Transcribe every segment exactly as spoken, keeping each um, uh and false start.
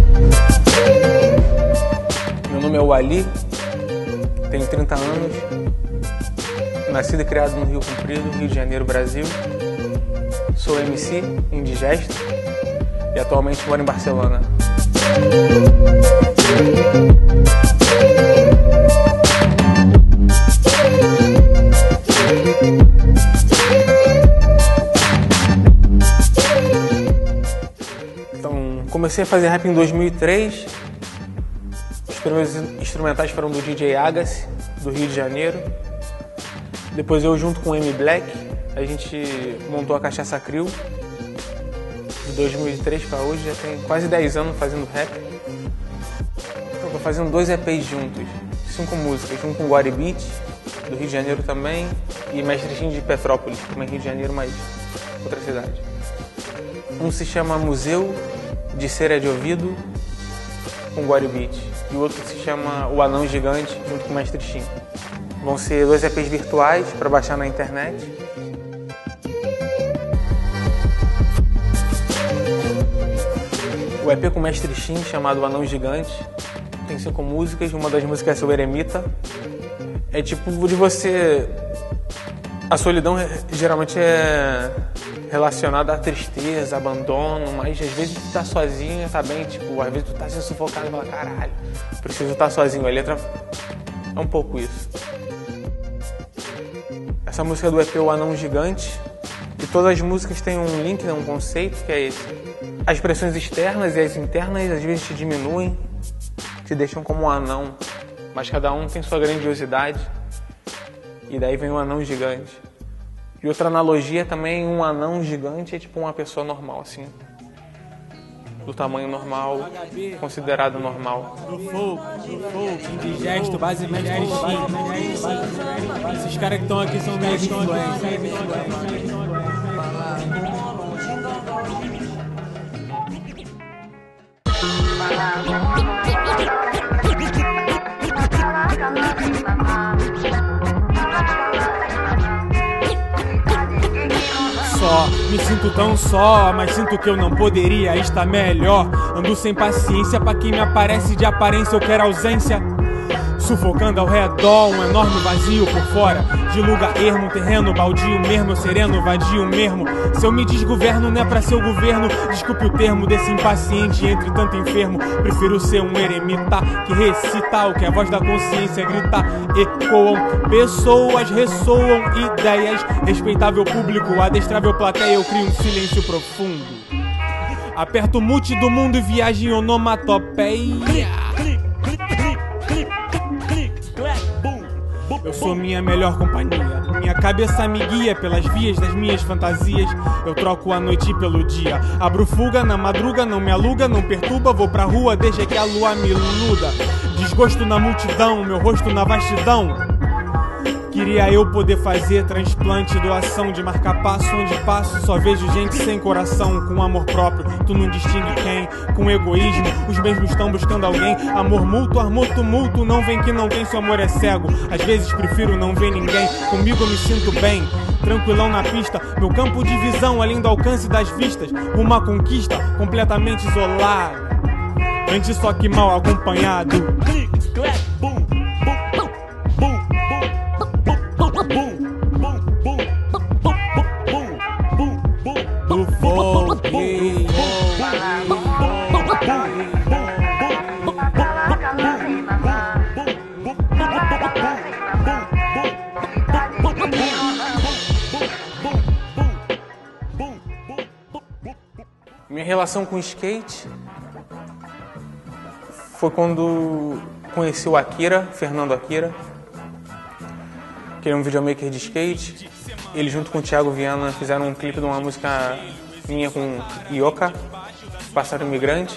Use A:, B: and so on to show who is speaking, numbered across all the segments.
A: Meu nome é Wally, tenho trinta anos, nascido e criado no Rio Comprido, Rio de Janeiro, Brasil. Sou M C, indigesto e atualmente moro em Barcelona. Então, comecei a fazer rap em dois mil e três. Os primeiros instrumentais foram do D J Agassi, do Rio de Janeiro. Depois eu, junto com o M Black, a gente montou a Cachaça Crew. De dois mil e três para hoje, já tem quase dez anos fazendo rap. Eu tô fazendo dois E Pês juntos, cinco músicas, um com Guari Beat, do Rio de Janeiro também, e Mestre Shin de Petrópolis, também Rio de Janeiro, mas outra cidade. Um se chama Museu de Cera de Ouvido, com Guari Beat, e o outro se chama O Anão Gigante, junto com o Mestre Shin. Vão ser dois E Pês virtuais para baixar na internet. O E P com o Mestre Shin, chamado O Anão Gigante, tem cinco músicas. Uma das músicas é o Eremita. É tipo de você... A solidão geralmente é relacionada à tristeza, abandono, mas às vezes tu tá sozinho, tá bem, tipo, às vezes tu tá sendo sufocado e fala, caralho, preciso estar sozinho. A letra é um pouco isso. Essa música é do E P O Anão Gigante, e todas as músicas têm um link, né, um conceito, que é esse. As pressões externas e as internas às vezes te diminuem, te deixam como um anão, mas cada um tem sua grandiosidade, e daí vem um anão gigante. E outra analogia também, um anão gigante é tipo uma pessoa normal, assim, do tamanho normal, considerado normal.
B: Do fogo, do fogo, indigesto, base Mestre Shin. Esses caras que estão aqui são meio influentes. Só, me sinto tão só, mas sinto que eu não poderia estar melhor. Ando sem paciência pra quem me aparece de aparência, eu quero ausência. Sufocando ao redor, um enorme vazio por fora. De lugar ermo, um terreno baldio mesmo, eu sereno, vadio mesmo. Se eu me desgoverno, não é pra ser o governo. Desculpe o termo desse impaciente entre tanto enfermo. Prefiro ser um eremita que recita o que a voz da consciência grita. Ecoam, pessoas ressoam ideias. Respeitável público, adestrável plateia, eu crio um silêncio profundo. Aperto o mute do mundo e viajo em onomatopeia. Eu sou minha melhor companhia. Minha cabeça me guia pelas vias das minhas fantasias. Eu troco a noite pelo dia. Abro fuga na madruga, não me aluga, não perturba. Vou pra rua, deixa que a lua me iluda. Desgosto na multidão, meu rosto na vastidão. Queria eu poder fazer transplante, doação de marcar passo. Onde passo só vejo gente sem coração, com amor próprio, tu não distingue quem. Com egoísmo, os mesmos estão buscando alguém. Amor mútuo, amor tumulto, não vem que não tem, seu amor é cego. Às vezes prefiro não ver ninguém, comigo eu me sinto bem. Tranquilão na pista, meu campo de visão além do alcance das vistas. Uma conquista completamente isolada, antes só que mal acompanhado.
A: Minha relação com o skate foi quando conheci o Akira, Fernando Akira, que é um videomaker de skate. Ele junto com o Thiago Viana fizeram um clipe de uma música minha com Ioka, Pássaro Imigrante.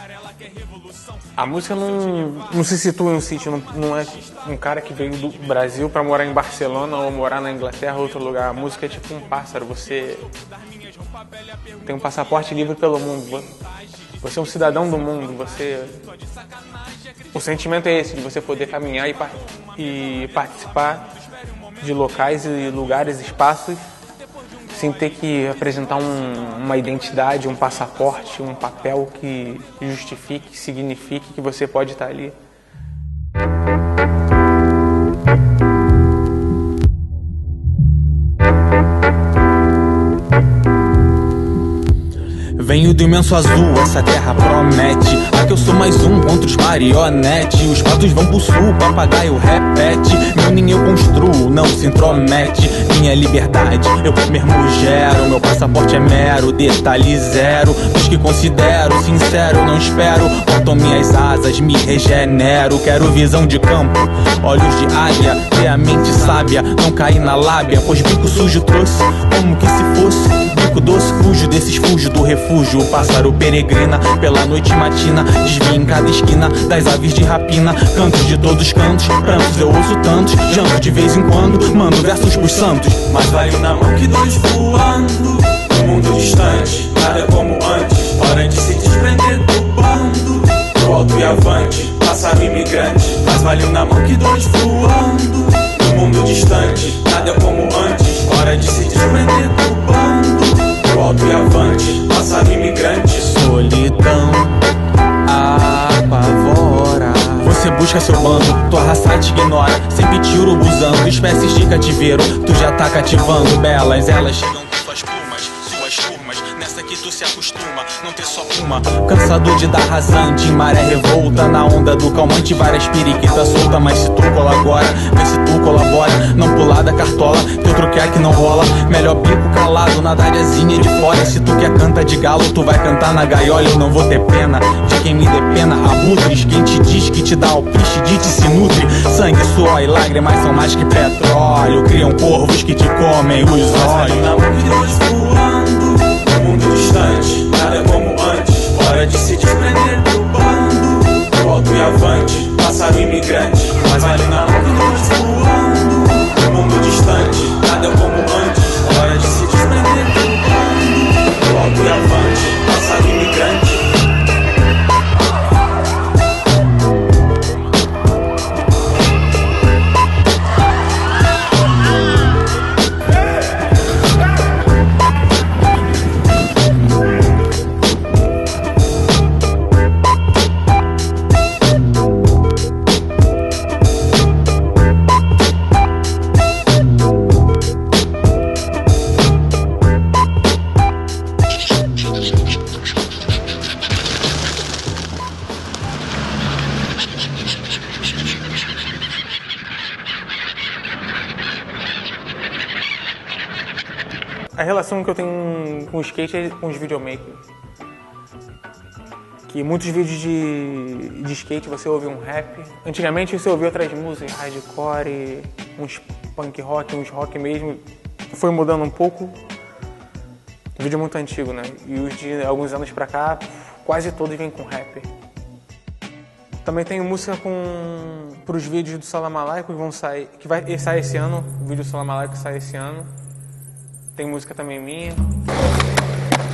A: A música não, não se situa em um sítio, não, não é um cara que veio do Brasil para morar em Barcelona ou morar na Inglaterra ou outro lugar. A música é tipo um pássaro, você tem um passaporte livre pelo mundo, você é um cidadão do mundo, você... O sentimento é esse, de você poder caminhar e, par... e participar de locais e lugares, espaços, sem ter que apresentar um, uma identidade, um passaporte, um papel que justifique, que signifique que você pode estar ali.
C: Venho do imenso azul, essa terra promete. Aqui eu sou mais um contra os marionetes. Os patos vão pro sul, papagaio repete. Meu ninho eu construo, não se intromete. Minha liberdade eu mesmo gero. Meu passaporte é mero, detalhe zero. Dos que considero sincero, não espero. Cortam minhas asas, me regenero. Quero visão de campo, olhos de águia. Ter a mente sábia, não cair na lábia. Pois bico sujo trouxe, como que se fosse bico doce, fujo desses fujo do refúgio. O pássaro peregrina pela noite matina. Desvia em cada esquina das aves de rapina. Cantos de todos os cantos, prantos eu ouço tantos. Janto de vez em quando, mando versos pros santos.
D: Mas vale na mão que dois voando. No mundo distante, nada é como antes. Hora de se desprender do bando. Pro alto e avante, pássaro imigrante. Mas vale na mão que dois voando. No mundo distante, nada é como antes. Hora de se desprender do bando. Pro alto e avante, pássaro imigrante.
C: Solidão apavora. Você busca seu bando, tua raça te ignora. Sempre te urubuzando, espécies de cativeiro. Tu já tá cativando, belas, elas chegam com suas plumas, suas turmas. Nessa que tu se acostuma, não ter só uma. Cansado de dar rasante, maré revolta. Na onda do calmante, várias periquitas solta. Mas se tu colabora, vê se tu colabora. Não pular da cartola, teu truque é que não rola. Melhor bico calado, na dáriazinha de fora. Se tu quer canta de galo, tu vai cantar na gaiola. Eu não vou ter pena de quem me depena. Abutres, quem te diz que te dá o piche de te se nutre. Sangue, suor e lágrimas são mais que petróleo. Criam corvos que te comem os olhos.
D: Na mão que dois voando. No mundo distante, nada é como antes. Hora de se desprender do bando. Pro alto e avante, pássaro imigrante. Mas vale na mão que dois voando. No mundo distante, nada é como antes. Hora de se desprender do bando. Pro alto e avante, pássaro imigrante.
A: A relação que eu tenho com o skate é com os videomakers. Que muitos vídeos de, de skate você ouve um rap. Antigamente você ouvia outras músicas, hardcore, uns punk rock, uns rock mesmo. Foi mudando um pouco. O vídeo é muito antigo, né? E os de alguns anos pra cá, quase todos vêm com rap. Também tenho música com pros vídeos do Salamalaico que vão sair, que vai sair esse ano. O vídeo do Salamalaico que sai esse ano. Tem música também minha.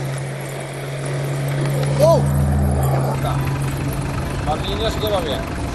E: ¡Oh! Tá. Para niños queda bien.